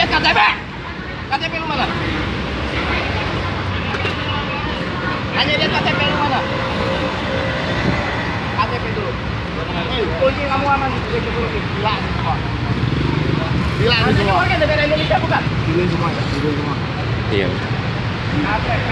lihat KTP. KTP lu mana? Hanya lihat KTP lu mana? KTP dulu. Kunci kamu aman di dulu. Gila semua. Gila semua. Kan negara Indonesia bukan? Gila semua ya, gila semua. Iya. KTP.